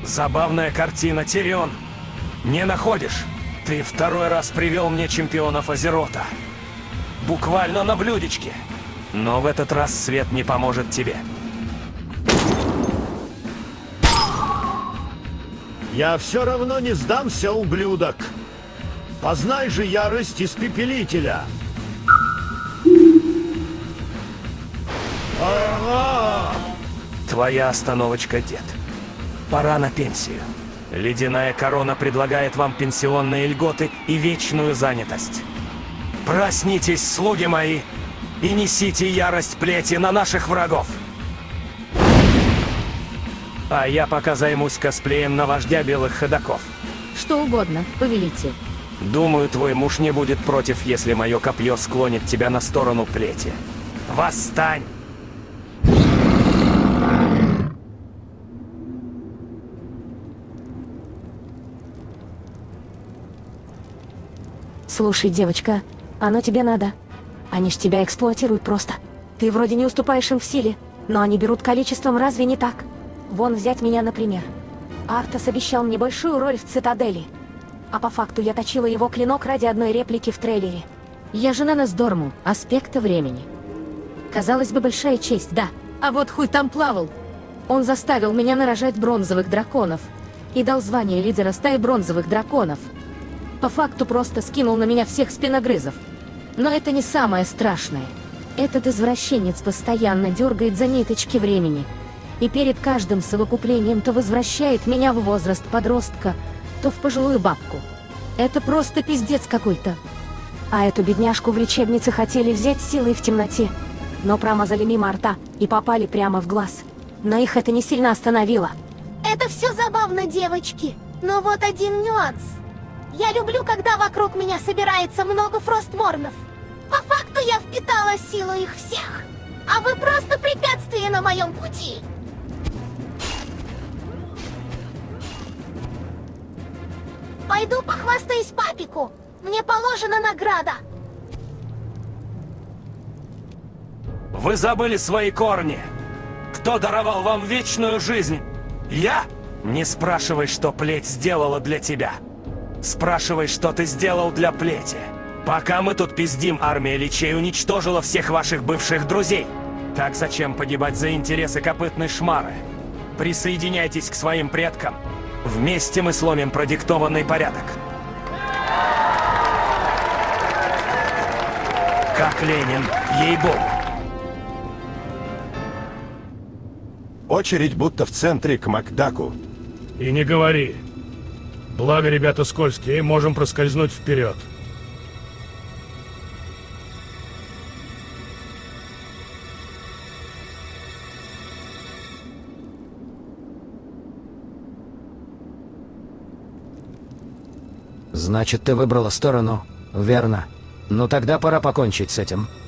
Забавная картина, Тирион. Не находишь? Ты второй раз привел мне чемпионов Азерота. Буквально на блюдечке. Но в этот раз свет не поможет тебе. Я все равно не сдамся, ублюдок. Познай же ярость Испепелителя. Твоя остановочка, дед. Пора на пенсию. Ледяная корона предлагает вам пенсионные льготы и вечную занятость. Проснитесь, слуги мои, и несите ярость плети на наших врагов. А я пока займусь косплеем на вождя белых ходоков. Что угодно, повелитель. Думаю, твой муж не будет против, если мое копье склонит тебя на сторону плети. Восстань! Слушай, девочка, оно тебе надо. Они ж тебя эксплуатируют просто. Ты вроде не уступаешь им в силе, но они берут количеством, разве не так? Вон взять меня, например. Артас обещал мне большую роль в Цитадели. А по факту я точила его клинок ради одной реплики в трейлере. Я жена Несдорму, аспекта времени. Казалось бы, большая честь, да. А вот хуй там плавал. Он заставил меня нарожать бронзовых драконов. И дал звание лидера стаи бронзовых драконов. По факту просто скинул на меня всех спиногрызов. Но это не самое страшное. Этот извращенец постоянно дергает за ниточки времени. И перед каждым совокуплением то возвращает меня в возраст подростка, то в пожилую бабку. Это просто пиздец какой-то. А эту бедняжку в лечебнице хотели взять силой в темноте. Но промазали мимо рта и попали прямо в глаз. Но их это не сильно остановило. Это все забавно, девочки. Но вот один нюанс. Я люблю, когда вокруг меня собирается много фростморнов. По факту я впитала силу их всех. А вы просто препятствие на моем пути. Пойду похвастаюсь папику. Мне положена награда. Вы забыли свои корни. Кто даровал вам вечную жизнь? Я? Не спрашивай, что плеть сделала для тебя. Спрашивай, что ты сделал для плети. Пока мы тут пиздим, армия личей уничтожила всех ваших бывших друзей. Так зачем погибать за интересы копытной шмары? Присоединяйтесь к своим предкам. Вместе мы сломим продиктованный порядок. Как Ленин, ей-богу. Очередь будто в центре к Макдаку. И не говори. Благо, ребята скользкие, можем проскользнуть вперед. Значит, ты выбрала сторону, верно? Ну тогда пора покончить с этим.